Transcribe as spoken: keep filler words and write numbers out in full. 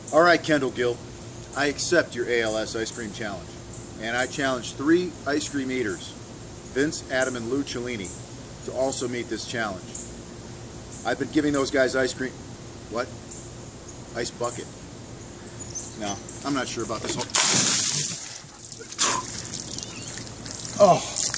All right, Kendall Gill, I accept your A L S ice cream challenge. And I challenge three ice cream eaters, Vince, Adam, and Lou Cellini, to also meet this challenge. I've been giving those guys ice cream. What? Ice bucket. No, I'm not sure about this whole... Oh.